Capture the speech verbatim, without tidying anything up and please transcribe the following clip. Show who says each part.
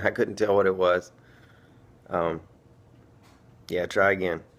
Speaker 1: I couldn't tell what it was. Um, yeah, try again.